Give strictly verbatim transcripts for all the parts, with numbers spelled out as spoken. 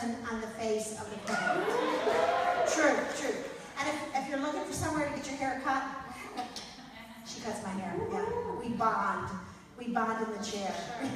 person on the face of the planet. True, true. And if, if you're looking for somewhere to get your hair cut, she cuts my hair, yeah. We bond. We bond in the chair.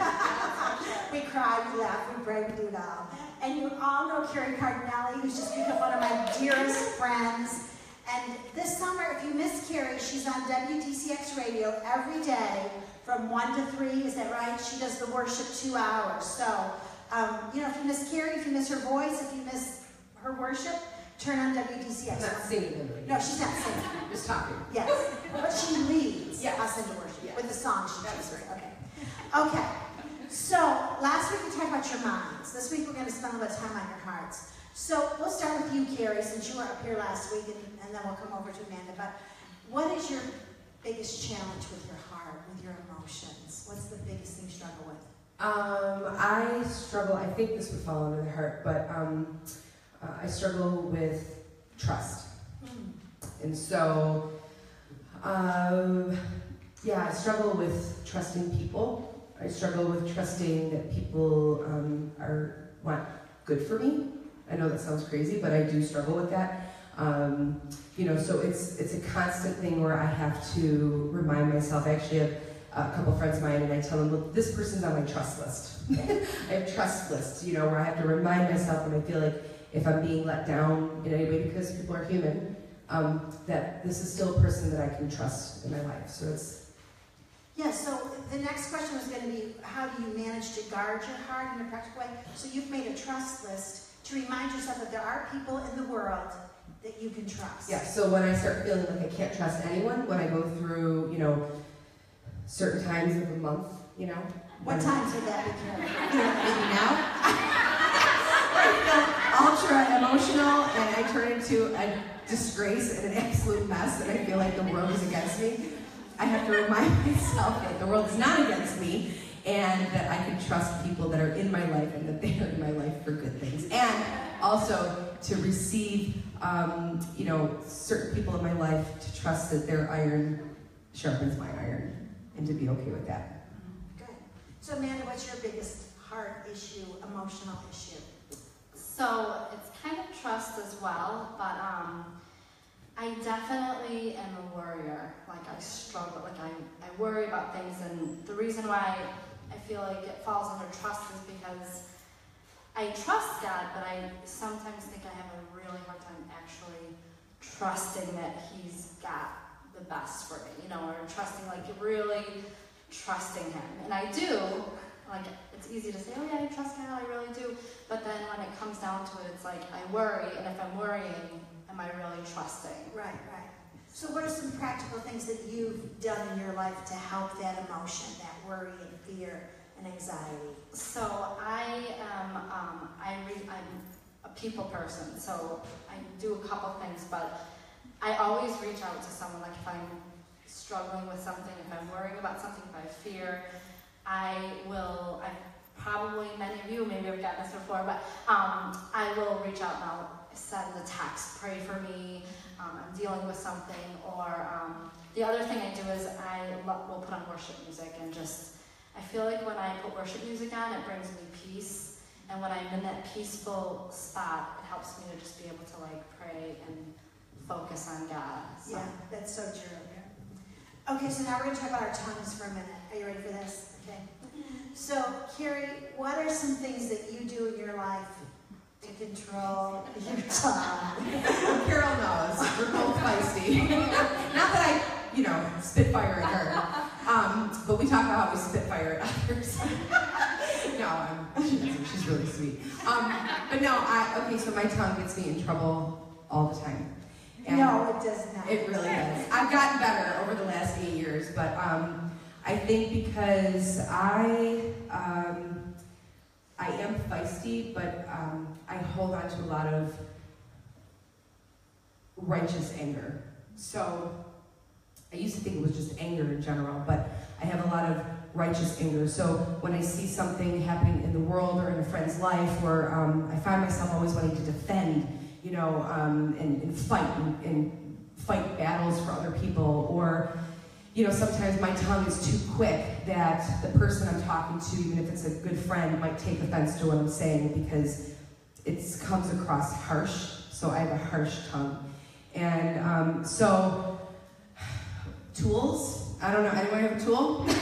We cry, we laugh, we pray, we do it all. And you all know Carrie Cardinelli, who's just become one of my dearest friends. And this summer, if you miss Carrie, she's on W D C X Radio every day from one to three, is that right? She does the worship two hours. So, um, you know, if you miss Carrie, if you miss her voice, if you miss her worship, turn on W D C X. Not singing. No, she's not singing. Just talking. Yes, but she leads yes. us into worship yes. with the song she That's chooses. right. Okay. Okay. So last week we talked about your minds. This week we're going to spend a little time on your hearts. So we'll start with you, Carrie, since you were up here last week, and, and then we'll come over to Amanda. But what is your biggest challenge with your heart, with your emotions? What's the biggest thing you struggle with? Um, I struggle. I think this would fall under the heart, but um, uh, I struggle with trust. Mm. And so, um, yeah, I struggle with trusting people. I struggle with trusting that people um, are want good for me. I know that sounds crazy, but I do struggle with that. Um, you know, so it's it's a constant thing where I have to remind myself. I actually have a couple friends of mine, and I tell them, look, this person's on my trust list. I have trust lists, you know, where I have to remind myself when I feel like if I'm being let down in any way, because people are human, um, that this is still a person that I can trust in my life. So it's Yeah, so the next question was going to be, how do you manage to guard your heart in a practical way? So you've made a trust list to remind yourself that there are people in the world that you can trust. Yeah, so when I start feeling like I can't trust anyone, when I go through, you know, certain times of the month, you know. What times would that be, Carol? Maybe now? I feel ultra emotional, and I turn into a disgrace and an absolute mess, and I feel like the world is against me. I have to remind myself that the world is not against me, and that I can trust people that are in my life, and that they are in my life for good things. And also to receive, um, you know, certain people in my life, to trust that their iron sharpens my iron, and to be okay with that. Good. So Amanda, what's your biggest heart issue, emotional issue? So it's kind of trust as well, but um, I definitely am a worrier. Like I struggle, like I, I worry about things, and the reason why I feel like it falls under trust is because I trust God, but I sometimes think I have a really hard time actually trusting that He's got the best for me, you know, or trusting, like really trusting Him. And I do, like it's easy to say, oh yeah, I trust God, I really do, but then when it comes down to it, it's like I worry, and if I'm worrying, am I really trusting? Right, right. So what are some practical things that you've done in your life to help that emotion, that worry and fear and anxiety? So I am, um, I re- I'm a people person, so I do a couple things, but I always reach out to someone, like if I'm struggling with something, if I'm worrying about something, if I have fear, I will, I probably, many of you maybe have gotten this before, but um, I will reach out and I'll send a text, pray for me, um, I'm dealing with something, or um, the other thing I do is I lo- will put on worship music, and just, I feel like when I put worship music on, it brings me peace, and when I'm in that peaceful spot, it helps me to just be able to like pray and focus on God. So. Yeah, that's so true. Yeah. Okay, so now we're going to talk about our tongues for a minute. Are you ready for this? Okay. So, Carrie, what are some things that you do in your life to control your tongue? Carol knows. We're both feisty. Not that I, you know, spitfire at her. Um, but we talk about how we spitfire at others. No, um, she doesn't. She's really sweet. Um, but no, I, okay, so my tongue gets me in trouble all the time. And no, it does not. It really does. I've gotten better over the last eight years, but um, I think because I um, I am feisty, but um, I hold on to a lot of righteous anger. So I used to think it was just anger in general, but I have a lot of righteous anger. So when I see something happening in the world or in a friend's life, where um, I find myself always wanting to defend, you know, um, and, and fight and, and fight battles for other people, or, you know, sometimes my tongue is too quick that the person I'm talking to, even if it's a good friend, might take offense to what I'm saying, because it, it comes across harsh, so I have a harsh tongue. And um, so, tools, I don't know, anyone have a tool? No,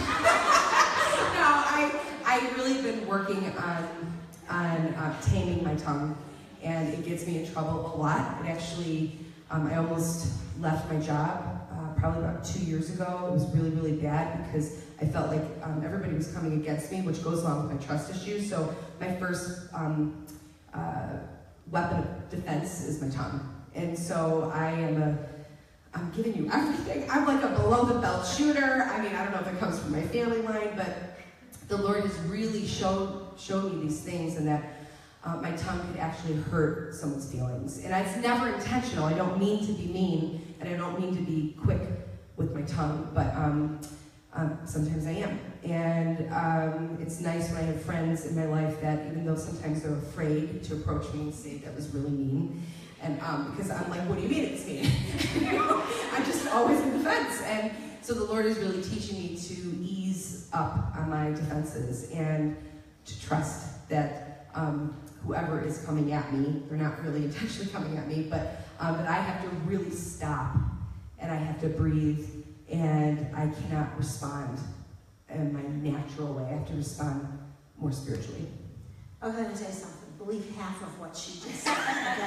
I, I've really been working on, on uh, taming my tongue, and it gets me in trouble a lot. It actually, um, I almost left my job uh, probably about two years ago. It was really, really bad because I felt like um, everybody was coming against me, which goes along with my trust issues. So my first um, uh, weapon of defense is my tongue. And so I am a, I'm giving you everything. I'm like a below the belt shooter. I mean, I don't know if it comes from my family line, but the Lord has really showed, showed me these things, and that uh, my tongue could actually hurt someone's feelings. And it's never intentional. I don't mean to be mean, and I don't mean to be quick with my tongue, but um, um, sometimes I am. And um, it's nice when I have friends in my life that, even though sometimes they're afraid to approach me and say that was really mean, and um, because I'm like, what do you mean it's mean? You know? I'm just always in defense. And so the Lord is really teaching me to ease up on my defenses and to trust that um, whoever is coming at me, they're not really intentionally coming at me, but um, that I have to really stop, and I have to breathe, and I cannot respond in my natural way. I have to respond more spiritually. I'm going to tell you something. Believe half of what she just said,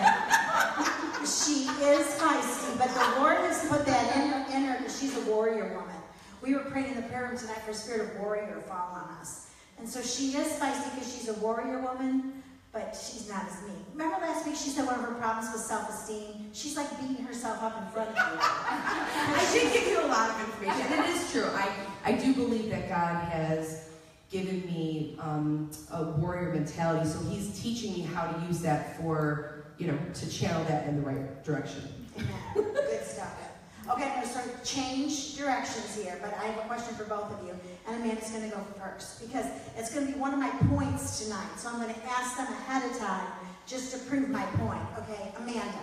okay? She is feisty, but the Lord has put that in her, in her because she's a warrior woman. We were praying in the prayer room tonight for a spirit of warrior to fall on us. And so she is feisty because she's a warrior woman, but she's not as mean. Remember last week she said one of her problems was self-esteem? She's like beating herself up in front of you. I did give you a lot of information, and it is true. I, I do believe that God has given me um, a warrior mentality, so he's teaching me how to use that for, you know, to channel that in the right direction. Amen. Good stuff. Okay, I'm going to sort of change directions here, but I have a question for both of you, and Amanda's going to go first, because it's going to be one of my points tonight, so I'm going to ask them ahead of time just to prove my point. Okay, Amanda.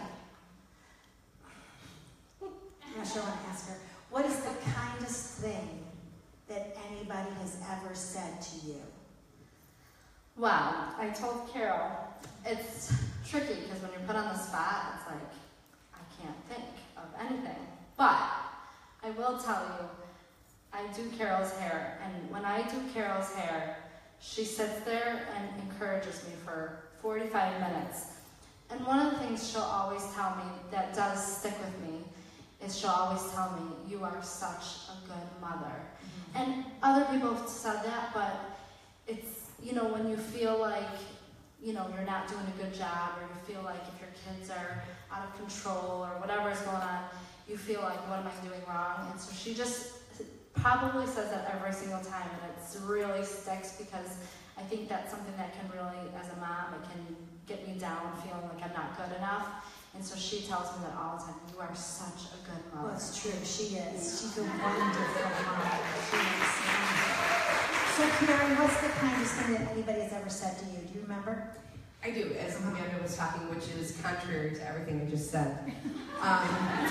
I'm not sure I want to ask her. What is the kindest thing that anybody has ever said to you? Wow, I told Carol, it's tricky because when you're put on the spot, it's like, I can't think of anything. But I will tell you, I do Carol's hair, and when I do Carol's hair, she sits there and encourages me for forty-five minutes. And one of the things she'll always tell me that does stick with me is she'll always tell me, you are such a good mother. And other people have said that, but it's, you know, when you feel like, you know, you're not doing a good job, or you feel like if your kids are out of control or whatever is going on, you feel like, what am I doing wrong? And so she just probably says that every single time, and it really sticks because I think that's something that can really, as a mom, it can get me down feeling like I'm not good enough. And so she tells me that all the time, you are such a good mother. Well, it's true. She is. She's a wonderful mom. She is. So, Carrie, what's the kindest thing that anybody has ever said to you? Do you remember? I do, as Amanda was talking, which is contrary to everything I just said. Um,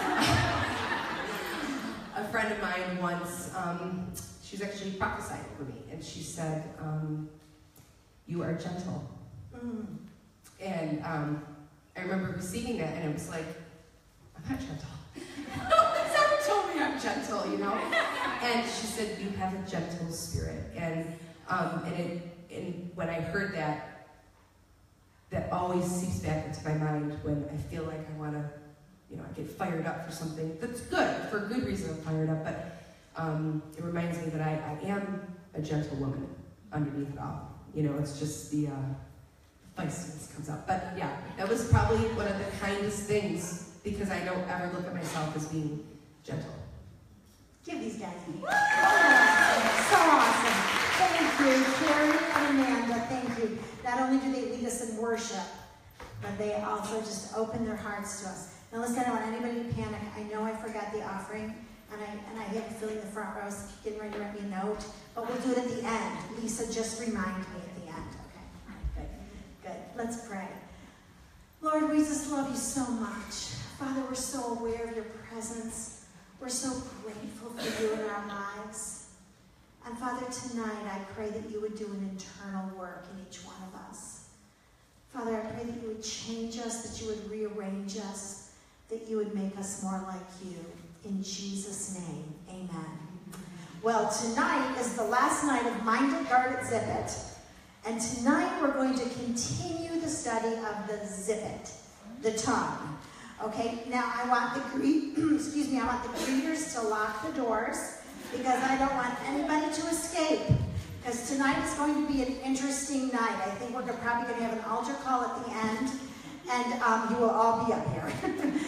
a friend of mine once, um, she was actually prophesying over me, and she said, um, you are gentle. Mm. And um, I remember receiving that, and it was like, I'm not gentle. Someone told me I'm gentle, you know? And she said, you have a gentle spirit. And um, and, it, and when I heard that, that always seeps back into my mind when I feel like I want to, you know, I get fired up for something. That's good. For a good reason I'm fired up, but um, it reminds me that I, I am a gentle woman underneath it all. You know, it's just the uh, feistiness comes out. But yeah, that was probably one of the kindest things, because I don't ever look at myself as being gentle. Give these guys a hand. So awesome. Thank you, Carrie and Amanda. Thank you. Not only do they lead us in worship, but they also just open their hearts to us. Now listen, I don't want anybody to panic. I know I forgot the offering, and I and I have a feeling the front row's getting ready to write me a note, but we'll do it at the end. Lisa, just remind me at the end. Okay. All right, good. Good. Let's pray. Lord, we just love you so much. Father, we're so aware of your presence. We're so grateful for you in our lives. And Father, tonight I pray that you would do an internal work in each one of us. Father, I pray that you would change us, that you would rearrange us, that you would make us more like you. In Jesus' name, amen. Well, tonight is the last night of Mind It, Guard It, Zip It. And tonight we're going to continue the study of the zip it, the tongue. Okay, now I want the gre- excuse me, I want the greeters to lock the doors because I don't want anybody to escape. Because tonight is going to be an interesting night. I think we're gonna, probably going to have an altar call at the end, and um, you will all be up here.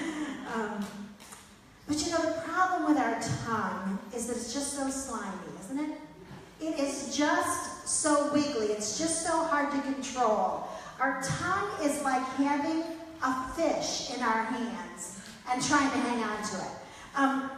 um, but you know, the problem with our tongue is that it's just so slimy, isn't it? It is just so wiggly. It's just so hard to control. Our tongue is like having a fish in our hands and trying to hang on to it. Um,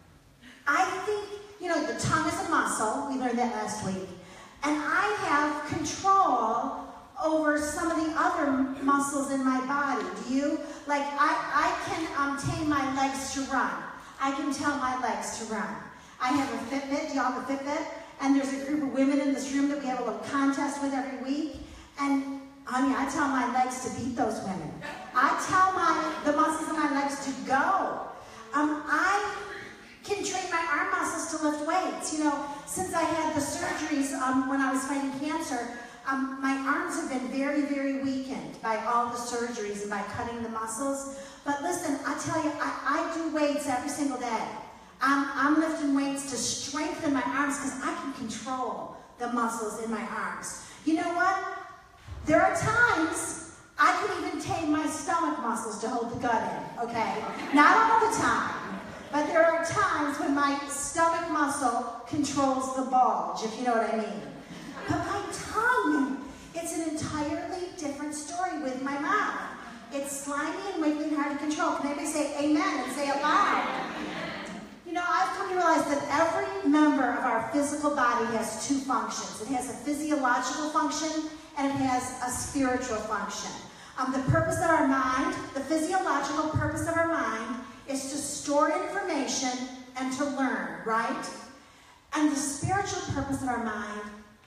I think, you know, the tongue is a muscle. We learned that last week. And I have control over some of the other muscles in my body. Do you? Like, I, I can um, tame my legs to run. I can tell my legs to run. I have a Fitbit. Do y'all have a Fitbit? And there's a group of women in this room that we have a little contest with every week. And, honey, I tell my legs to beat those women. I tell my the muscles in my legs to go. Um, I can train my arm muscles to lift weights. You know, since I had the surgeries um, when I was fighting cancer, um, my arms have been very, very weakened by all the surgeries and by cutting the muscles. But listen, I tell you, I, I do weights every single day. I'm, I'm lifting weights to strengthen my arms because I can control the muscles in my arms. You know what? There are times I can even tame my stomach muscles to hold the gut in, okay? Not all the time. But there are times when my stomach muscle controls the bulge, if you know what I mean. But my tongue, it's an entirely different story with my mouth. It's slimy and wiggly and hard to control. Can anybody say amen and say it loud? You know, I've come to realize that every member of our physical body has two functions. It has a physiological function and it has a spiritual function. Um, the purpose of our mind, the physiological purpose of our mind is to store information and to learn, right? And the spiritual purpose of our mind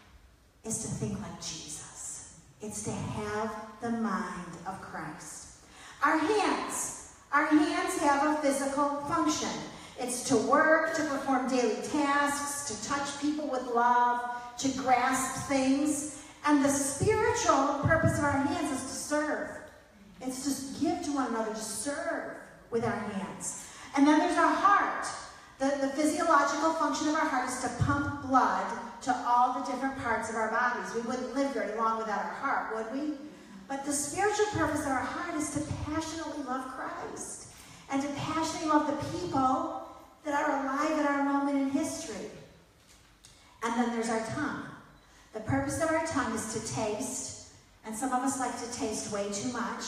is to think like Jesus. It's to have the mind of Christ. Our hands, our hands have a physical function. It's to work, to perform daily tasks, to touch people with love, to grasp things. And the spiritual purpose of our hands is to serve. It's to give to one another, to serve with our hands. And then there's our heart. The, the physiological function of our heart is to pump blood to all the different parts of our bodies. We wouldn't live very long without our heart, would we? But the spiritual purpose of our heart is to passionately love Christ and to passionately love the people that are alive at our moment in history. And then there's our tongue. The purpose of our tongue is to taste, and some of us like to taste way too much.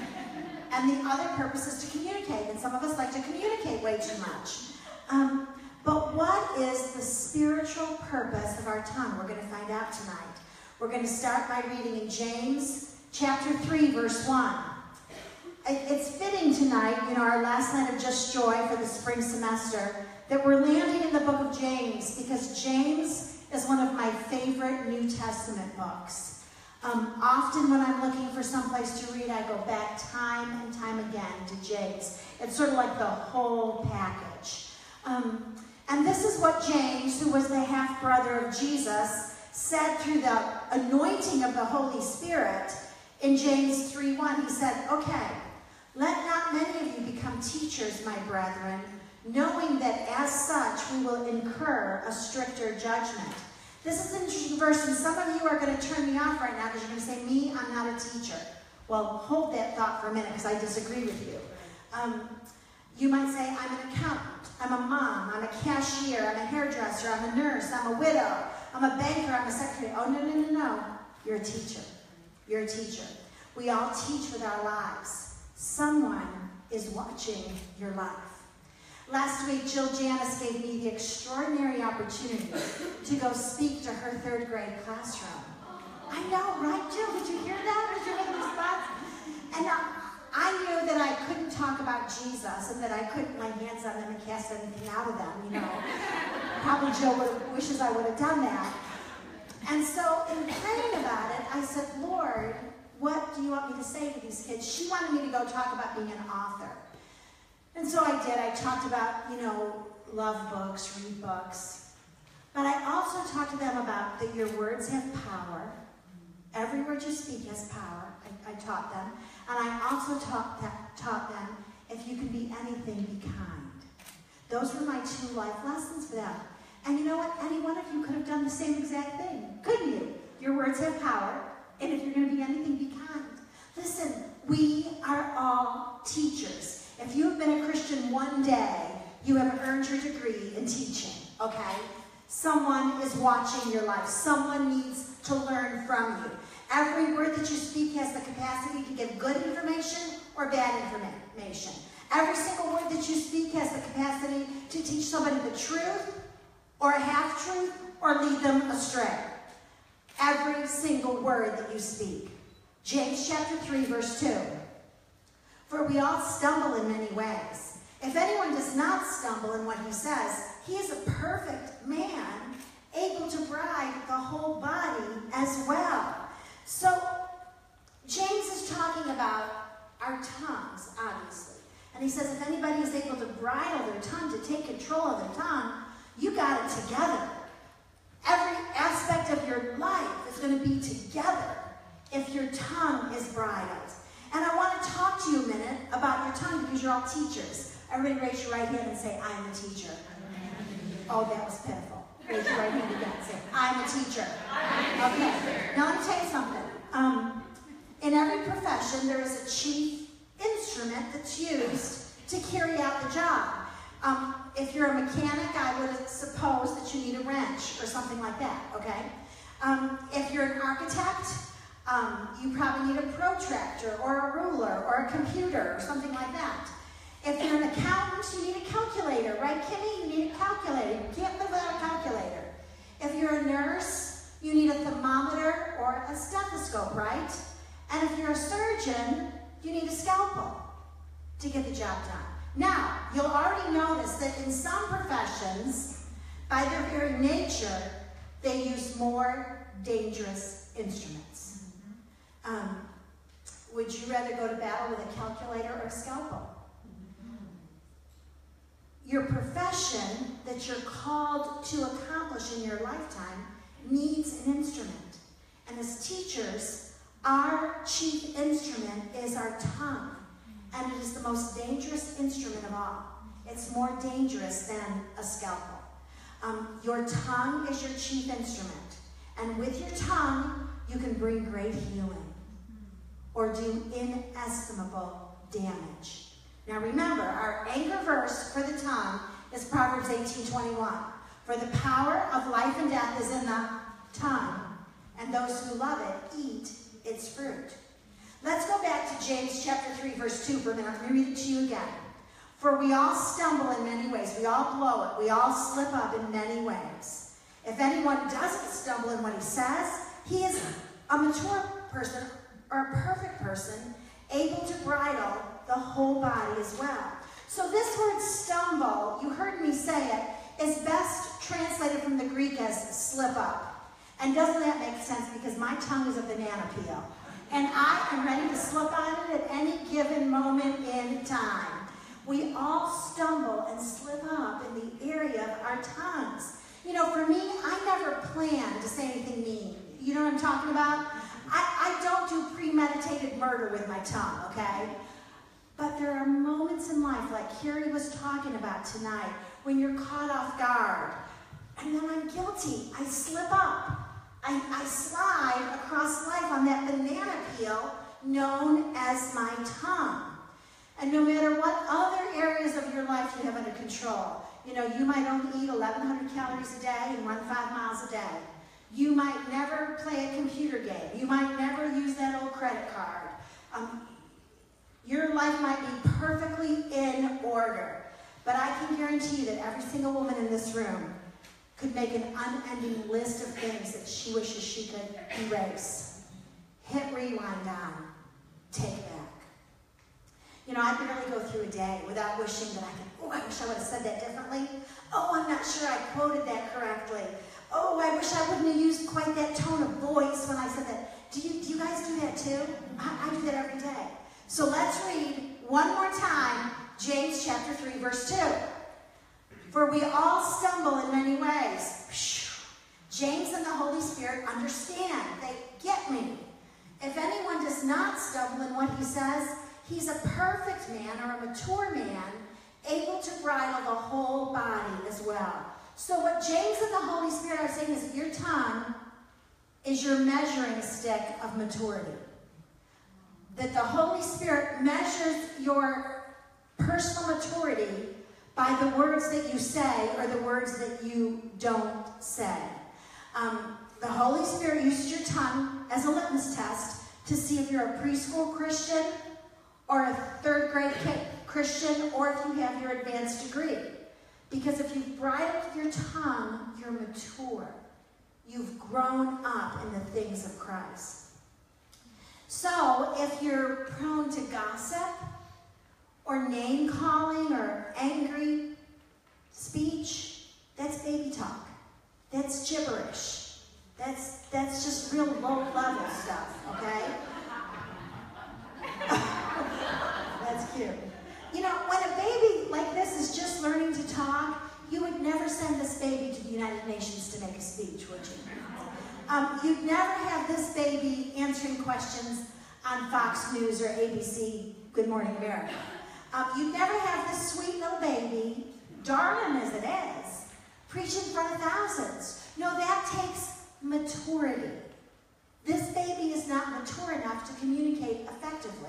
And the other purpose is to communicate, and some of us like to communicate way too much. Um, but what is the spiritual purpose of our tongue? We're going to find out tonight. We're going to start by reading in James chapter three, verse one. It's fitting tonight, you know, our last night of Just Joy for the spring semester, that we're landing in the book of James, because James is one of my favorite New Testament books. Um, often when I'm looking for someplace to read, I go back time and time again to James. It's sort of like the whole package. Um, and this is what James, who was the half-brother of Jesus, said through the anointing of the Holy Spirit in James three one. He said, okay, let not many of you become teachers, my brethren, knowing that as such we will incur a stricter judgment. This is an interesting verse, and some of you are going to turn me off right now because you're going to say, me, I'm not a teacher. Well, hold that thought for a minute because I disagree with you. Um, you might say, I'm an accountant, I'm a mom, I'm a cashier, I'm a hairdresser, I'm a nurse, I'm a widow, I'm a banker, I'm a secretary. Oh, no, no, no, no. You're a teacher. You're a teacher. We all teach with our lives. Someone is watching your life. Last week, Jill Janis gave me the extraordinary opportunity to go speak to her third grade classroom. I know, right, Jill? Did you hear that? Did you hear the response? And uh, I knew that I couldn't talk about Jesus and that I couldn't lay hands on them and cast anything out of them, you know. Probably Jill would, wishes I would have done that. And so in praying about it, I said, Lord, what do you want me to say to these kids? She wanted me to go talk about being an author. And so I did. I talked about, you know, love books, read books. But I also talked to them about that your words have power. Every word you speak has power. I, I taught them. And I also taught, that, taught them, if you can be anything, be kind. Those were my two life lessons for them. And you know what? Any one of you could have done the same exact thing, couldn't you? Your words have power. And if you're going to be anything, be kind. Listen, we are all teachers. If you have been a Christian one day, you have earned your degree in teaching, okay? Someone is watching your life. Someone needs to learn from you. Every word that you speak has the capacity to give good information or bad information. Every single word that you speak has the capacity to teach somebody the truth or a half-truth or lead them astray. Every single word that you speak. James chapter three, verse two. For we all stumble in many ways. If anyone does not stumble in what he says, he is a perfect man, able to bride the whole body as well. So, James is talking about our tongues, obviously. And he says if anybody is able to bridle their tongue, to take control of their tongue, you got it together. Every aspect of your life is going to be together if your tongue is bridled. And I want to talk to you a minute about your tongue because you're all teachers. Everybody raise your right hand and say, I'm a teacher. Oh, that was pitiful. Raise your right hand again and say, I'm a teacher. Okay, now let me tell you something. Um, in every profession, there is a chief instrument that's used to carry out the job. Um, if you're a mechanic, I would suppose that you need a wrench or something like that, okay? Um, if you're an architect, um, you probably need a protractor or a ruler or a computer or something like that. If you're an accountant, you need a calculator, right, Kimmy? You need a calculator. You can't live without a calculator. If you're a nurse, you need a thermometer or a stethoscope, right? And if you're a surgeon, you need a scalpel to get the job done. Now, you'll already notice that in some professions, by their very nature, they use more dangerous instruments. Um, would you rather go to battle with a calculator or a scalpel? Your profession that you're called to accomplish in your lifetime needs an instrument. And as teachers, our chief instrument is our tongue. And it is the most dangerous instrument of all. It's more dangerous than a scalpel. Um, your tongue is your chief instrument. And with your tongue, you can bring great healing or do inestimable damage. Now remember, our anchor verse for the tongue is Proverbs eighteen twenty-one. For the power of life and death is in the tongue, and those who love it eat its fruit. Let's go back to James chapter three, verse two for a minute. Let me read it to you again. For we all stumble in many ways. We all blow it. We all slip up in many ways. If anyone doesn't stumble in what he says, he is a mature person or a perfect person, able to bridle the whole body as well. So this word stumble, you heard me say it, is best translated from the Greek as slip up. And doesn't that make sense? Because my tongue is a banana peel. And I am ready to slip on it at any given moment in time. We all stumble and slip up in the area of our tongues. You know, for me, I never plan to say anything mean. You know what I'm talking about? I, I don't do premeditated murder with my tongue, okay? But there are moments in life, like Carrie was talking about tonight, when you're caught off guard. And then I'm guilty. I slip up. I, I slide across life on that banana peel known as my tongue. And no matter what other areas of your life you have under control, you know, you might only eat eleven hundred calories a day and run five miles a day. You might never play a computer game. You might never use that old credit card. Um, your life might be perfectly in order. But I can guarantee you that every single woman in this room could make an unending list of things that she wishes she could erase. Hit rewind on. Take back. You know, I barely go through a day without wishing that I could, oh, I wish I would have said that differently. Oh, I'm not sure I quoted that correctly. Oh, I wish I wouldn't have used quite that tone of voice when I said that. Do you, do you guys do that too? I, I do that every day. So let's read one more time, James chapter three, verse two. For we all stumble in many ways. James and the Holy Spirit understand. They get me. If anyone does not stumble in what he says, he's a perfect man or a mature man, able to bridle the whole body as well. So what James and the Holy Spirit are saying is that your tongue is your measuring stick of maturity. That the Holy Spirit measures your personal maturity by the words that you say or the words that you don't say. Um, the Holy Spirit uses your tongue as a litmus test to see if you're a preschool Christian or a third grade Christian or if you have your advanced degree. Because if you've bridled your tongue, you're mature. You've grown up in the things of Christ. So if you're prone to gossip or name-calling or angry speech, that's baby talk. That's gibberish. That's, that's just real low-level stuff, okay? That's cute. You know, when a baby like this is just learning to talk, you would never send this baby to the United Nations to make a speech, would you? Um, you'd never have this baby answering questions on Fox News or A B C Good Morning America. Um, you'd never have this sweet little baby, darling as it is, preach in front of thousands. No, that takes maturity. This baby is not mature enough to communicate effectively.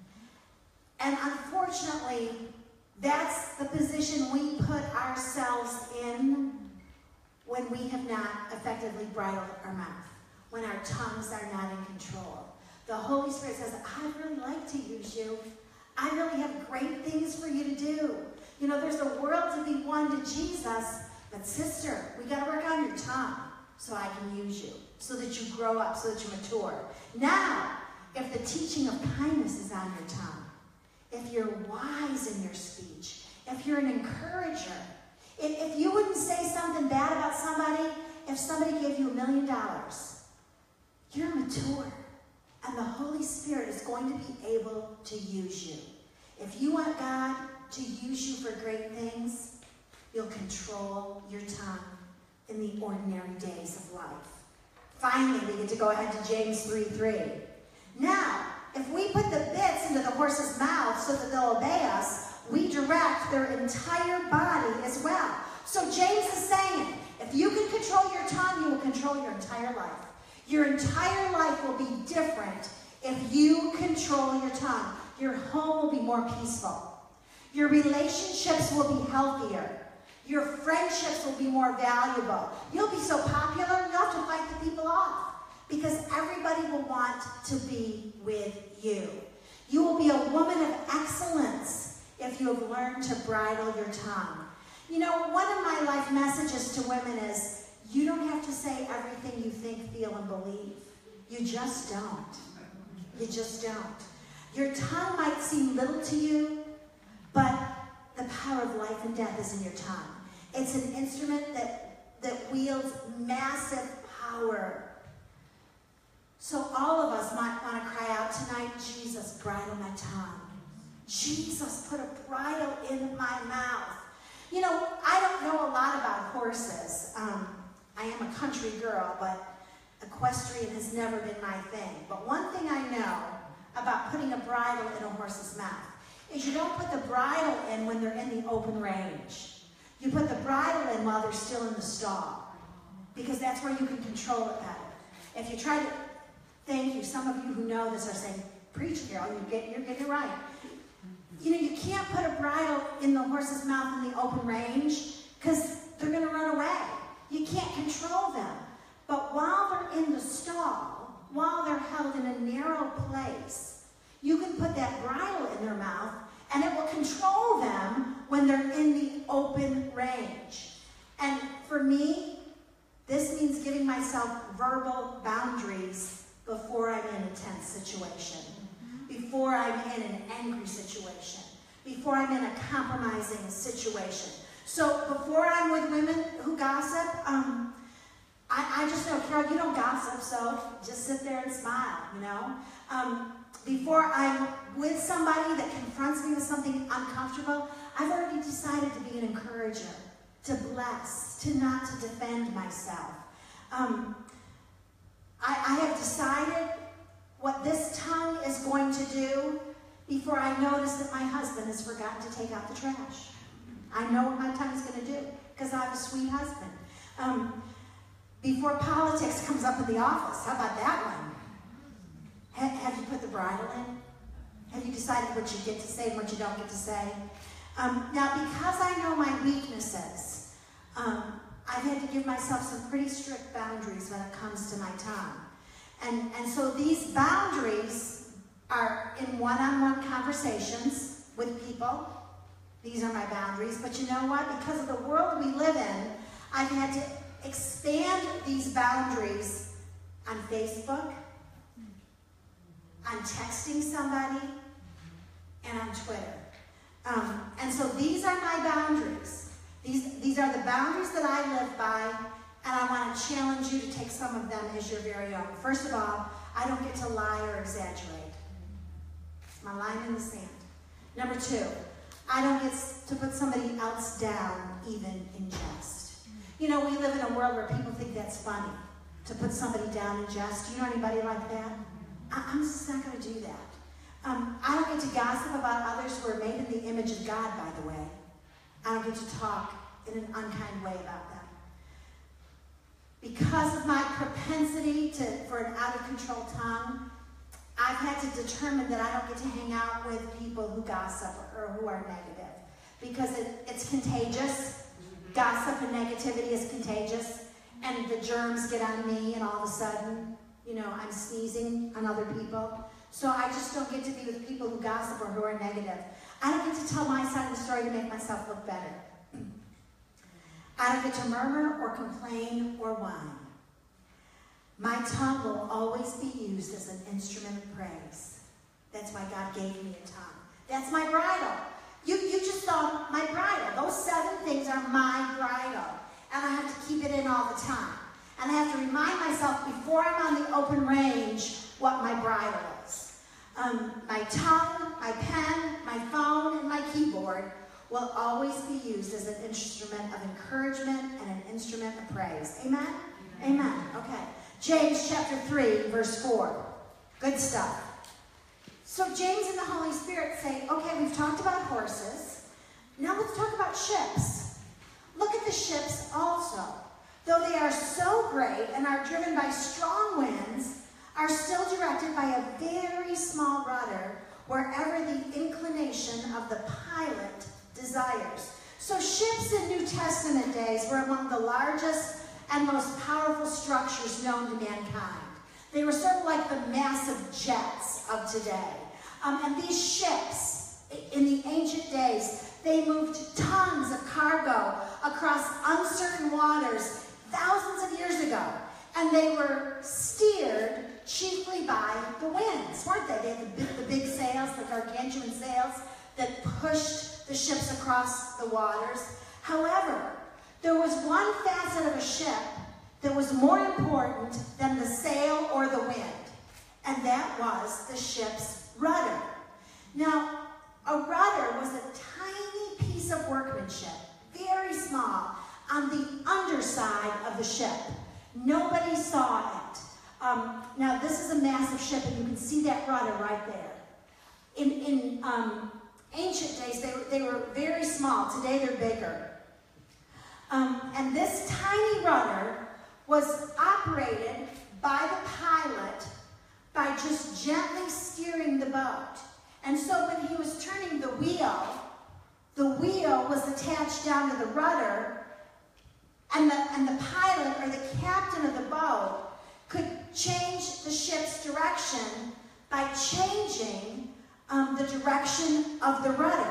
And unfortunately, that's the position we put ourselves in when we have not effectively bridled our mouth, when our tongues are not in control. The Holy Spirit says, I'd really like to use you. I really have great things for you to do. You know, there's a world to be won to Jesus, but sister, we got to work on your tongue so I can use you, so that you grow up, so that you mature. Now, if the teaching of kindness is on your tongue, if you're wise in your speech, if you're an encourager, if, if you wouldn't say something bad about somebody, if somebody gave you a million dollars, you're mature. And the Holy Spirit is going to be able to use you. If you want God to use you for great things, you'll control your tongue in the ordinary days of life. Finally, we get to go ahead to James three three. Now, if we put the bits into the horse's mouth so that they'll obey us, we direct their entire body as well. So James is saying, if you can control your tongue, you will control your entire life. Your entire life will be different if you control your tongue. Your home will be more peaceful. Your relationships will be healthier. Your friendships will be more valuable. You'll be so popular, you'll have to fight the people off because everybody will want to be with you. You will be a woman of excellence if you have learned to bridle your tongue. You know, one of my life messages to women is, you don't have to say everything you think, feel, and believe. You just don't. You just don't. Your tongue might seem little to you, but the power of life and death is in your tongue. It's an instrument that, that wields massive power. So all of us might want to cry out tonight, Jesus, bridle my tongue. Jesus, put a bridle in my mouth. You know, I don't know a lot about horses. Um, I am a country girl, but equestrian has never been my thing. But one thing I know about putting a bridle in a horse's mouth is you don't put the bridle in when they're in the open range. You put the bridle in while they're still in the stall, because that's where you can control it better. If you try to, thank you, some of you who know this are saying, preach, Carol, you get, you're getting it right. You know, you can't put a bridle in the horse's mouth in the open range because they're going to run away. You can't control them. But while they're in the stall, while they're held in a narrow place, you can put that bridle in their mouth and it will control them when they're in the open range. And for me, this means giving myself verbal boundaries before I'm in a tense situation, before I'm in an angry situation, before I'm in a compromising situation. So before I'm with women who gossip, um, I, I just know, Carol, you don't gossip, so just sit there and smile, you know? Um, before I'm with somebody that confronts me with something uncomfortable, I've already decided to be an encourager, to bless, to not to defend myself. Um, I, I have decided what this tongue is going to do before I notice that my husband has forgotten to take out the trash. I know what my tongue is going to do because I have a sweet husband. Um, before politics comes up in the office, how about that one? Have, have you put the bridle in? Have you decided what you get to say and what you don't get to say? Um, now, because I know my weaknesses, um, I've had to give myself some pretty strict boundaries when it comes to my tongue. And, and so these boundaries are in one-on-one conversations with people. These are my boundaries. But you know what? Because of the world we live in, I've had to expand these boundaries on Facebook, on texting somebody, and on Twitter. Um, and so these are my boundaries. These, these are the boundaries that I live by, and I want to challenge you to take some of them as your very own. First of all, I don't get to lie or exaggerate. It's my line in the sand. Number two, I don't get to put somebody else down, even in jest. You know, we live in a world where people think that's funny, to put somebody down in jest. Do you know anybody like that? I, I'm just not going to do that. Um, I don't get to gossip about others who are made in the image of God, by the way. I don't get to talk in an unkind way about them. Because of my propensity to, for an out-of-control tongue, I've had to determine that I don't get to hang out with people who gossip or, or who are negative. Because it, it's contagious. Gossip and negativity is contagious. And the germs get on me, and all of a sudden, you know, I'm sneezing on other people. So I just don't get to be with people who gossip or who are negative. I don't get to tell my side of the story to make myself look better. I don't get to murmur or complain or whine. My tongue will always be used as an instrument of praise. That's why God gave me a tongue. That's my bridle. You, you just saw my bridle. Those seven things are my bridle. And I have to keep it in all the time. And I have to remind myself before I'm on the open range what my bridle is. Um, my tongue, my pen, my phone, and my keyboard will always be used as an instrument of encouragement and an instrument of praise. Amen? Amen. Amen. Okay. James chapter three, verse four. Good stuff. So James and the Holy Spirit say, okay, we've talked about horses. Now let's talk about ships. Look at the ships also. Though they are so great and are driven by strong winds, are still directed by a very small rudder wherever the inclination of the pilot desires. So ships in New Testament days were among the largest and most powerful structures known to mankind. They were sort of like the massive jets of today. Um, and these ships, in the ancient days, they moved tons of cargo across uncertain waters thousands of years ago. And they were steered chiefly by the winds, weren't they? They had the big, the big sails, the gargantuan sails that pushed the ships across the waters. However, there was one facet of a ship that was more important than the sail or the wind, and that was the ship's rudder. Now, a rudder was a tiny piece of workmanship, very small, on the underside of the ship. Nobody saw it. Um, now, this is a massive ship, and you can see that rudder right there. In, in um, ancient days, they were, they were very small. Today, they're bigger. Um, and this tiny rudder was operated by the pilot by just gently steering the boat. And so when he was turning the wheel, the wheel was attached down to the rudder, and the, and the pilot or the captain of the boat could change the ship's direction by changing um, the direction of the rudder.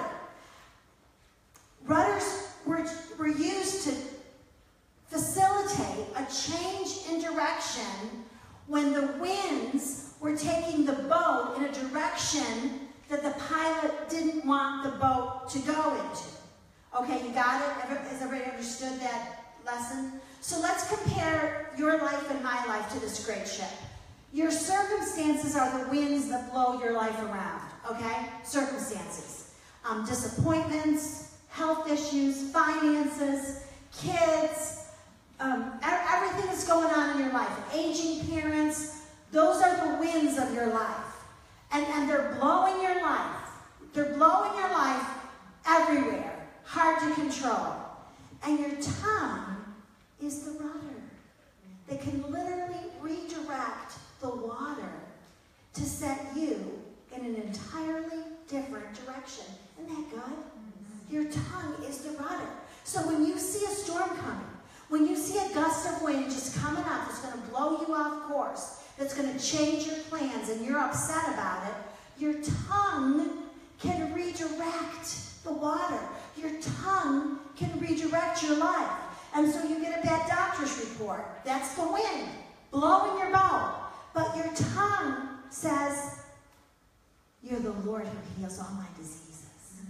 Rudders were, were used to facilitate a change in direction when the winds were taking the boat in a direction that the pilot didn't want the boat to go into. Okay, you got it? Has everybody understood that lesson? So let's compare your life and my life to this great ship. Your circumstances are the winds that blow your life around, okay? Circumstances. Um, disappointments, health issues, finances, kids, um, everything that's going on in your life. Aging parents, those are the winds of your life. And, and they're blowing your life. They're blowing your life everywhere. Hard to control. And your tongue is the rudder that can literally redirect the water to set you in an entirely different direction. Isn't that good? Your tongue is the rudder. So when you see a storm coming, when you see a gust of wind just coming up that's going to blow you off course, that's going to change your plans and you're upset about it, your tongue can redirect the water. Your tongue can redirect your life. And so you get a bad doctor's report. That's the wind blowing your boat. But your tongue says, you're the Lord who heals all my diseases.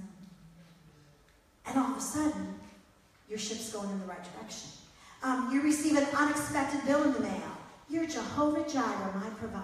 And all of a sudden, your ship's going in the right direction. Um, you receive an unexpected bill in the mail. You're Jehovah Jireh, my provider.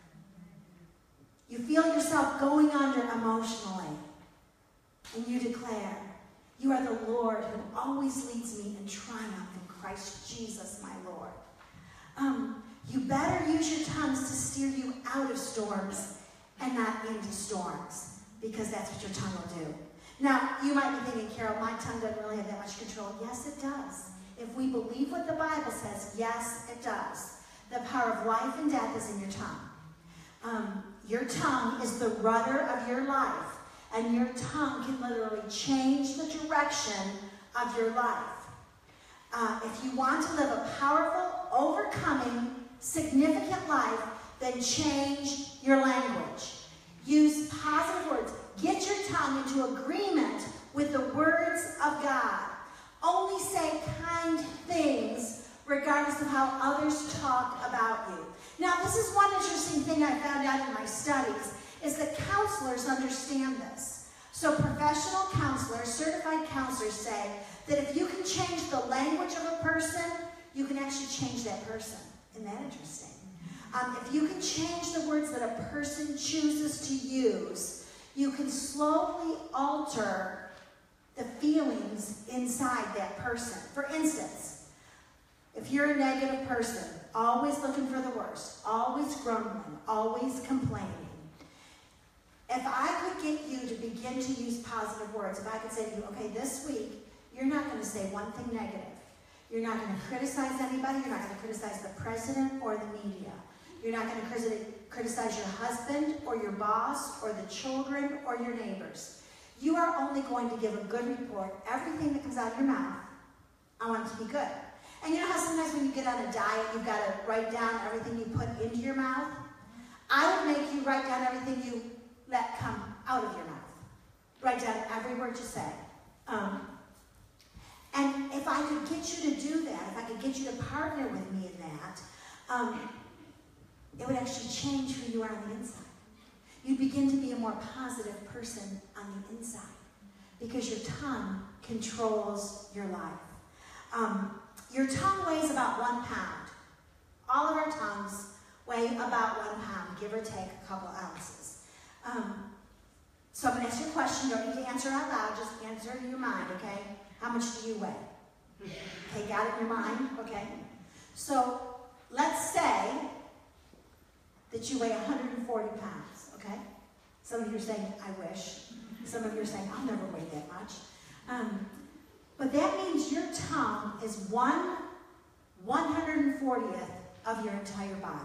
You feel yourself going under emotionally. And you declare, you are the Lord who always leads me in triumph in Christ Jesus, my Lord. Um, you better use your tongues to steer you out of storms and not into storms, because that's what your tongue will do. Now, you might be thinking, Carol, my tongue doesn't really have that much control. Yes, it does. If we believe what the Bible says, yes, it does. The power of life and death is in your tongue. Um, your tongue is the rudder of your life, and your tongue can literally change the direction of your life. Uh, if you want to live a powerful, overcoming, significant life, then change your language. Use positive words. Get your tongue into agreement with the words of God. Only say kind things regardless of how others talk about you. Now, this is one interesting thing I found out in my studies, is that counselors understand this. So professional counselors, certified counselors say that if you can change the language of a person, you can actually change that person. Isn't that interesting? Um, if you can change the words that a person chooses to use, you can slowly alter the feelings inside that person. For instance, if you're a negative person, always looking for the worst, always grumbling, always complaining, if I could get you to begin to use positive words, if I could say to you, okay, this week, you're not going to say one thing negative. You're not going to criticize anybody. You're not going to criticize the president or the media. You're not going to criticize your husband or your boss or the children or your neighbors. You are only going to give a good report. Everything that comes out of your mouth, I want it to be good. And you know how sometimes when you get on a diet, you've got to write down everything you put into your mouth? I would make you write down everything you let come out of your mouth. Write down every word you say. Um, and if I could get you to do that, if I could get you to partner with me in that, um, it would actually change who you are on the inside. You begin to be a more positive person on the inside because your tongue controls your life. Um, your tongue weighs about one pound. All of our tongues weigh about one pound, give or take a couple ounces. Um, so I'm going to ask you a question. You don't need to answer out loud. Just answer in your mind, okay? How much do you weigh? Okay, got it in your mind? Okay. So let's say that you weigh one hundred forty pounds, okay? Some of you are saying, I wish. Some of you are saying, I'll never weigh that much. Um, but that means your tongue is one one hundred fortieth of your entire body.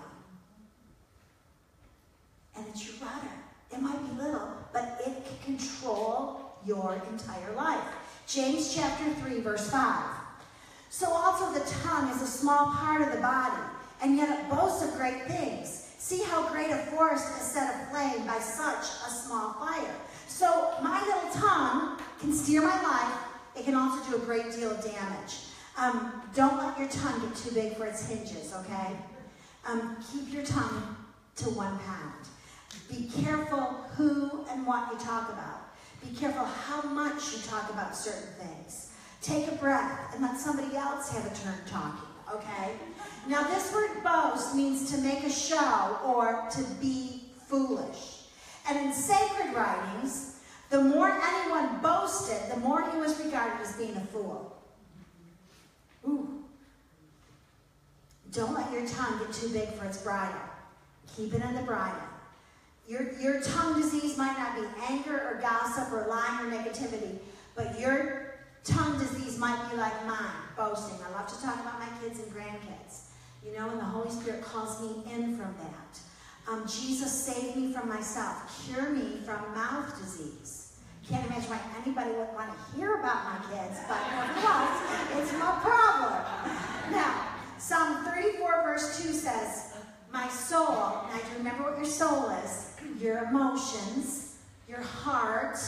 And it's your rudder. It might be little, but it can control your entire life. James chapter three, verse five. So also the tongue is a small part of the body, and yet it boasts of great things. See how great a forest is set aflame by such a small fire. So my little tongue can steer my life. It can also do a great deal of damage. Um, don't let your tongue get too big for its hinges, okay? Um, keep your tongue to one pound. Be careful who and what you talk about. Be careful how much you talk about certain things. Take a breath and let somebody else have a turn talking, okay? Now this word boast means to make a show or to be foolish. And in sacred writings, the more anyone boasted, the more he was regarded as being a fool. Ooh. Don't let your tongue get too big for its bridle. Keep it in the bridle. Your, your tongue disease might not be anger or gossip or lying or negativity, but your tongue disease might be like mine, boasting. I love to talk about my kids and grandkids. You know, and the Holy Spirit calls me in from that. Um, Jesus saved me from myself. Cure me from mouth disease. Can't imagine why anybody would want to hear about my kids, but nevertheless, it's my problem. Now, Psalm thirty-four verse two says, my soul, now you remember what your soul is, your emotions, your heart,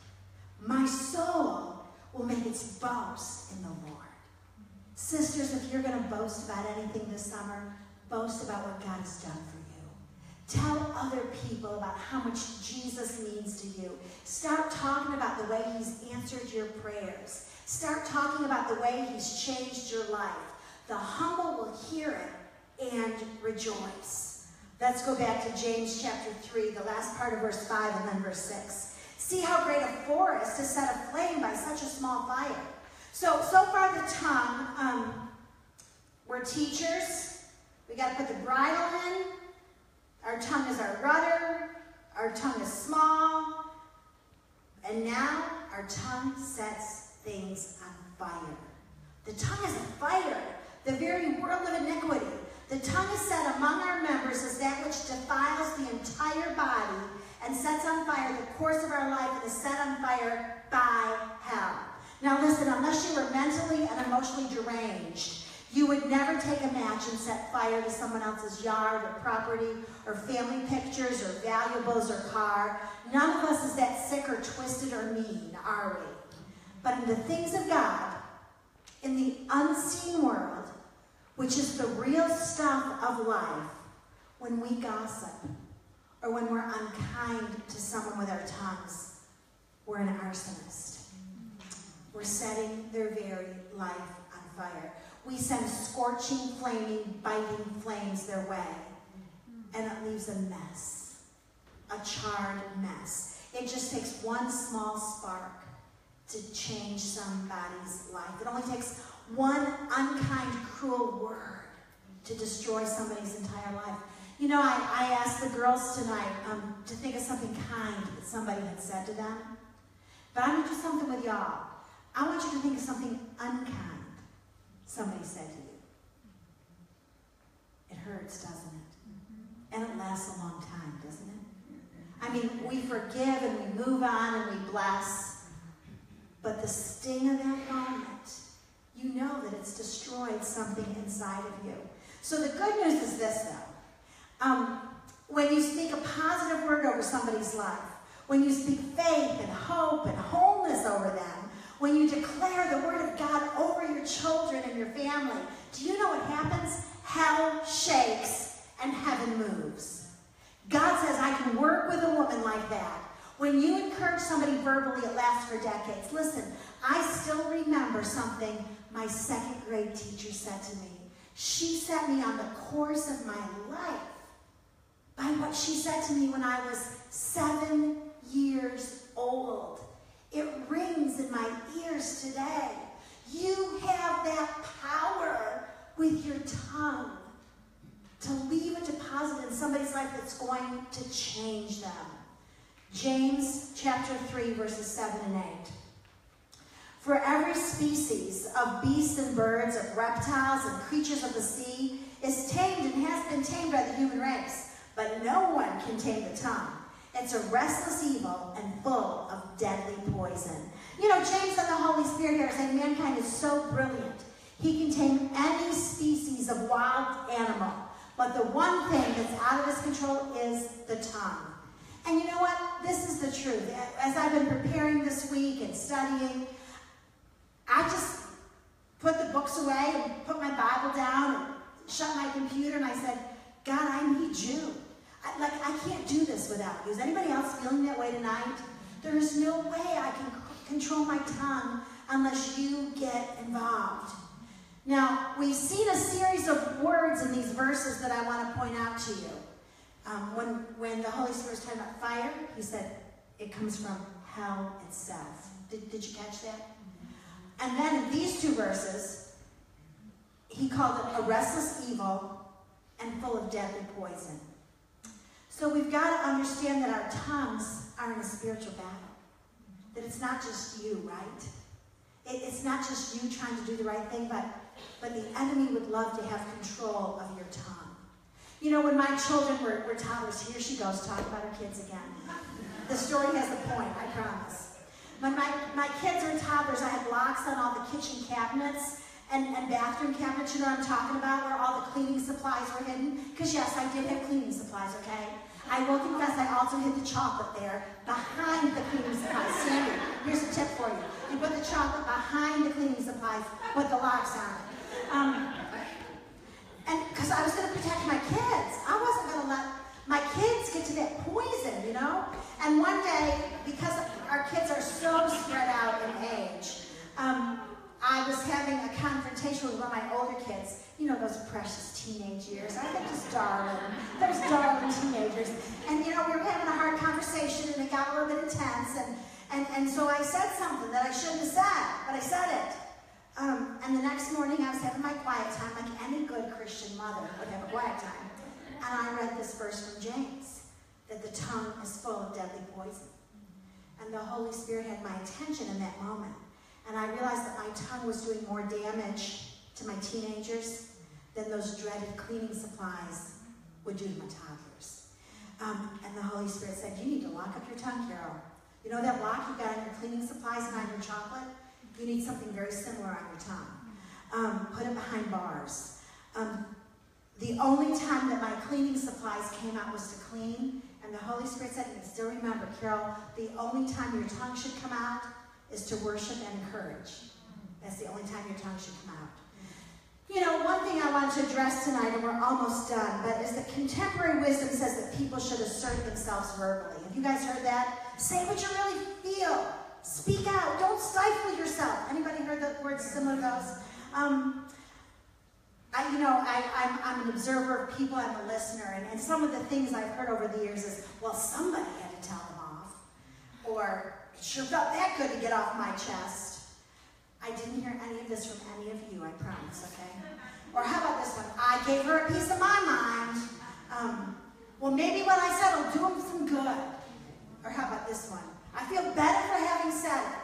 my soul will make its boast in the Lord. Sisters, if you're going to boast about anything this summer, boast about what God has done for you. Tell other people about how much Jesus means to you. Start talking about the way he's answered your prayers. Start talking about the way he's changed your life. The humble will hear it and rejoice. Let's go back to James chapter three, the last part of verse five and then verse six. See how great a forest is set aflame by such a small fire. So, so far the tongue, um, we're teachers. We got to put the bridle in. Our tongue is our rudder. Our tongue is small. And now our tongue sets things on fire. The tongue is a fire, the very world of iniquity. The tongue is set among our members as that which defiles the entire body and sets on fire the course of our life and is set on fire by hell. Now listen, unless you were mentally and emotionally deranged, you would never take a match and set fire to someone else's yard or property or family pictures or valuables or car. None of us is that sick or twisted or mean, are we? But in the things of God, in the unseen world, which is the real stuff of life, when we gossip or when we're unkind to someone with our tongues, we're an arsonist. We're setting their very life on fire. We send scorching, flaming, biting flames their way, and it leaves a mess, a charred mess. It just takes one small spark to change somebody's life. It only takes one unkind, cruel word to destroy somebody's entire life. You know, I, I asked the girls tonight um, to think of something kind that somebody had said to them. But I'm going to do something with y'all. I want you to think of something unkind somebody said to you. It hurts, doesn't it? And it lasts a long time, doesn't it? I mean, we forgive and we move on and we bless. But the sting of that moment, you know that it's destroyed something inside of you. So the good news is this, though. Um, when you speak a positive word over somebody's life, when you speak faith and hope and wholeness over them, when you declare the word of God over your children and your family, do you know what happens? Hell shakes and heaven moves. God says, I can work with a woman like that. When you encourage somebody verbally, it lasts for decades. Listen, I still remember something my second grade teacher said to me. She set me on the course of my life by what she said to me when I was seven years old. It rings in my ears today. You have that power with your tongue to leave a deposit in somebody's life that's going to change them. James chapter three, verses seven and eight. For every species of beasts and birds, of reptiles and creatures of the sea is tamed and has been tamed by the human race, but no one can tame the tongue. It's a restless evil and full of deadly poison. You know, James and the Holy Spirit here are saying mankind is so brilliant. He can tame any species of wild animal. But the one thing that's out of his control is the tongue. And you know what? This is the truth. As I've been preparing this week and studying, I just put the books away and put my Bible down and shut my computer and I said, God, I need you. I, like, I can't do this without you. Is anybody else feeling that way tonight? There is no way I can c- control my tongue unless you get involved. Now, we've seen a series of words in these verses that I want to point out to you. Um, when, when the Holy Spirit was talking about fire, he said it comes from hell itself. Did, did you catch that? And then in these two verses, he called it a restless evil and full of deadly poison. So we've got to understand that our tongues are in a spiritual battle. That it's not just you, right? It, it's not just you trying to do the right thing, but, but the enemy would love to have control of your tongue. You know, when my children were, were toddlers, here she goes talking about her kids again. The story has a point, I promise. When my, my kids were toddlers, I had locks on all the kitchen cabinets and, and bathroom cabinets, you know what I'm talking about, where all the cleaning supplies were hidden. Because yes, I did have cleaning supplies, okay? I will confess I also hid the chocolate there behind the cleaning supplies. Sandy, here's a tip for you. You put the chocolate behind the cleaning supplies with the locks on it. Um, and because I was going to protect my kids. I wasn't going to let my kids get to that poison, you know? And one day, because our kids are so spread out in age, um, I was having a confrontation with one of my older kids. You know, those precious teenage years. I think just darling. Those darling teenagers. And, you know, we were having a hard conversation, and it got a little bit intense. And, and, and so I said something that I shouldn't have said, but I said it. Um, and the next morning, I was having my quiet time, like any good Christian mother would have a quiet time. And I read this verse from James, that the tongue is full of deadly poison. And the Holy Spirit had my attention in that moment. And I realized that my tongue was doing more damage to my teenagers than those dreaded cleaning supplies would do to my toddlers. Um, and the Holy Spirit said, you need to lock up your tongue, Carol. You know that lock you got on your cleaning supplies and on your chocolate? You need something very similar on your tongue. Um, put it behind bars. Um, the only time that my cleaning supplies came out was to clean, and the Holy Spirit said, and still remember, Carol, the only time your tongue should come out is to worship and encourage. That's the only time your tongue should come out. You know, one thing I want to address tonight, and we're almost done, but is that contemporary wisdom says that people should assert themselves verbally. Have you guys heard that? Say what you really feel. Speak out. Don't stifle yourself. Anybody heard the words similar to those? Um, I, you know, I, I'm, I'm an observer of people. I'm a listener. And, and some of the things I've heard over the years is, well, somebody had to tell them off. Or, it sure felt that good to get off my chest. I didn't hear any of this from any of you, I promise, okay? Or how about this one? I gave her a piece of my mind. Um, well, maybe what I said will do them some good. Or how about this one? I feel better for having said it.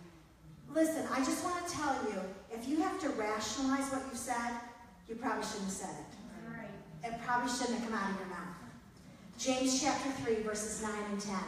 Listen, I just want to tell you, if you have to rationalize what you said, you probably shouldn't have said it. It probably shouldn't have come out of your mouth. James chapter three, verses nine and ten.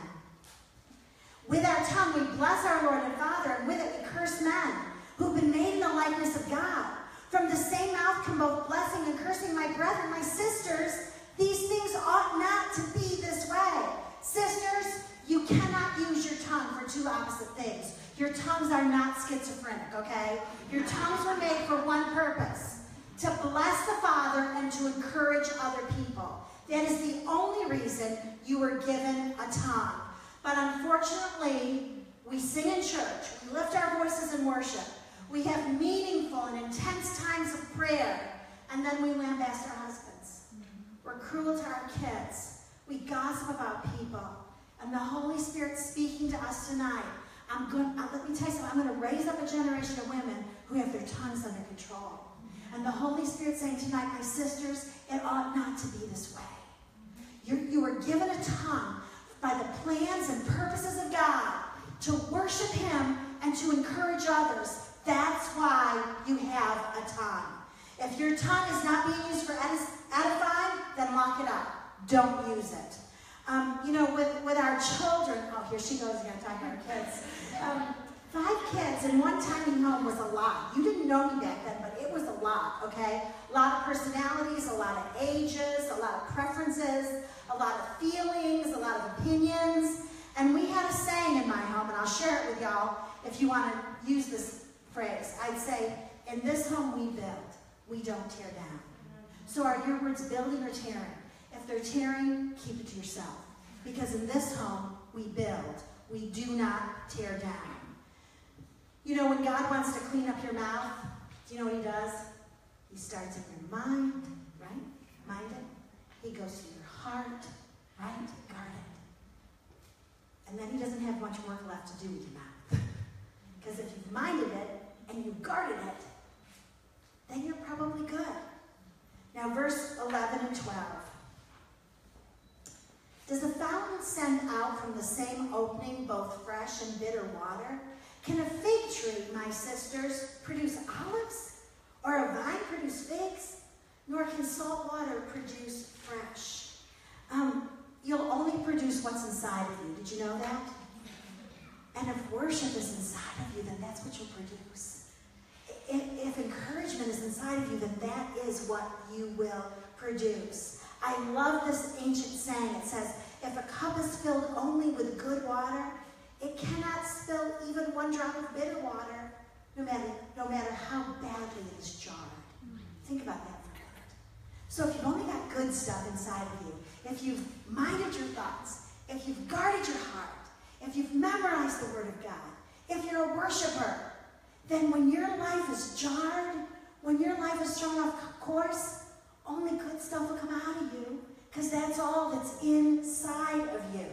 With our tongue we bless our Lord and Father, and with it we curse men who've been made in the likeness of God. From the same mouth come both blessing and cursing. My brethren, my sisters, these things ought not to be this way. Sisters, you cannot use your tongue for two opposite things. Your tongues are not schizophrenic, okay? Your tongues were made for one purpose, to bless the Father and to encourage other people. That is the only reason you were given a tongue. But unfortunately, we sing in church, we lift our voices in worship, we have meaningful and intense times of prayer, and then we lambast our husbands. We're cruel to our kids. We gossip about people. And the Holy Spirit speaking to us tonight. I'm going, uh, let me tell you something, I'm going to raise up a generation of women who have their tongues under control. And the Holy Spirit saying tonight, my sisters, it ought not to be this way. You're, you were given a tongue by the plans and purposes of God to worship Him and to encourage others. That's why you have a tongue. If your tongue is not being used for edifying, then lock it up. Don't use it. Um, you know, with, with our children, oh, here she goes again, talking about our kids. Um, five kids in one tiny home was a lot. You didn't know me back then, but it was a lot, okay? A lot of personalities, a lot of ages, a lot of preferences, a lot of feelings, a lot of opinions. And we had a saying in my home, and I'll share it with y'all if you want to use this phrase. I'd say, in this home we build, we don't tear down. So are your words building or tearing? If they're tearing, keep it to yourself. Because in this home, we build. We do not tear down. You know, when God wants to clean up your mouth, do you know what he does? He starts in your mind, right? Mind it. He goes to your heart, right? Guard it. And then he doesn't have much work left to do with your mouth. Because if you've minded it and you've guarded it, then you're probably good. Now, verse eleven and twelve. Does a fountain send out from the same opening both fresh and bitter water? Can a fig tree, my sisters, produce olives? Or a vine produce figs? Nor can salt water produce fresh. Um, you'll only produce what's inside of you. Did you know that? And if worship is inside of you, then that's what you'll produce. If, if encouragement is inside of you, then that is what you will produce. I love this ancient saying. It says, if a cup is filled only with good water, it cannot spill even one drop of bitter water, no matter, no matter how badly it is jarred. Think about that for a minute. So if you've only got good stuff inside of you, if you've minded your thoughts, if you've guarded your heart, if you've memorized the Word of God, if you're a worshiper, then when your life is jarred, when your life is thrown off course, only good stuff will come out of you, because that's all that's inside of you.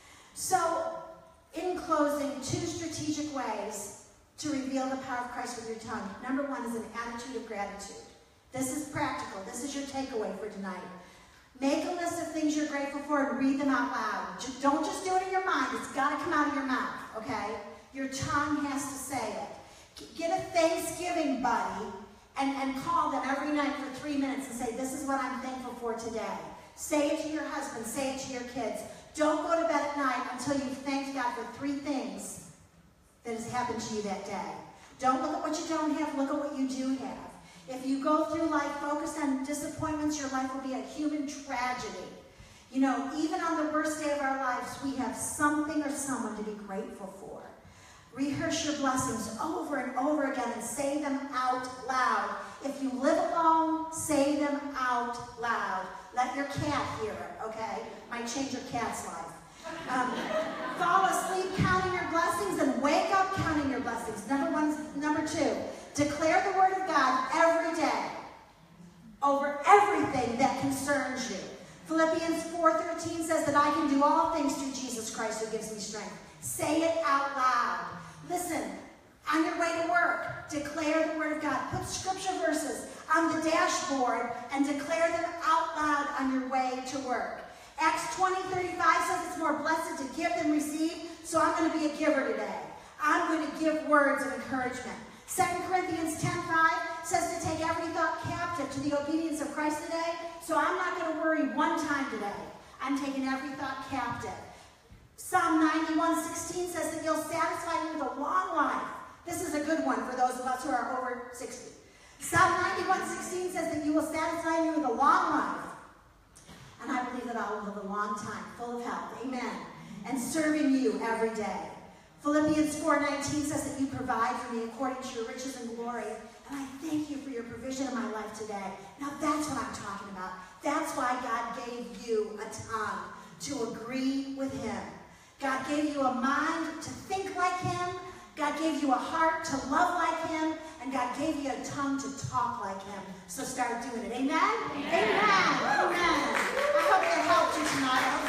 So, in closing, two strategic ways to reveal the power of Christ with your tongue. Number one is an attitude of gratitude. This is practical. This is your takeaway for tonight. Make a list of things you're grateful for and read them out loud. Don't just do it in your mind. It's got to come out of your mouth, okay? Your tongue has to say it. Get a Thanksgiving buddy and, and call them every night for three minutes and say, this is what I'm thankful for today. Say it to your husband. Say it to your kids. Don't go to bed at night until you've thanked God for three things that has happened to you that day. Don't look at what you don't have. Look at what you do have. If you go through life focused on disappointments, your life will be a human tragedy. You know, even on the worst day of our lives, we have something or someone to be grateful for. Rehearse your blessings over and over again and say them out loud. If you live alone, say them out loud. Let your cat hear it, okay? Might change your cat's life. Um, fall asleep counting your blessings and wake up counting your blessings. Number one, number two, declare the Word of God every day over everything that concerns you. Philippians four thirteen says that I can do all things through Jesus Christ who gives me strength. Say it out loud. Listen, on your way to work, declare the Word of God. Put scripture verses on the dashboard and declare them out loud on your way to work. Acts twenty thirty-five says it's more blessed to give than receive, so I'm going to be a giver today. I'm going to give words of encouragement. Second Corinthians ten five says to take every thought captive to the obedience of Christ today, so I'm not going to worry one time today. I'm taking every thought captive. Psalm ninety-one sixteen says that you'll satisfy me with a long life. This is a good one for those of us who are over sixty. Psalm ninety-one sixteen says that you will satisfy me with a long life. And I believe that I will live a long time, full of health. Amen. And serving you every day. Philippians four nineteen says that you provide for me according to your riches and glory. And I thank you for your provision in my life today. Now that's what I'm talking about. That's why God gave you a tongue to agree with him. God gave you a mind to think like him. God gave you a heart to love like him. And God gave you a tongue to talk like him. So start doing it. Amen? Amen. Amen. Amen. I hope that helped you tonight.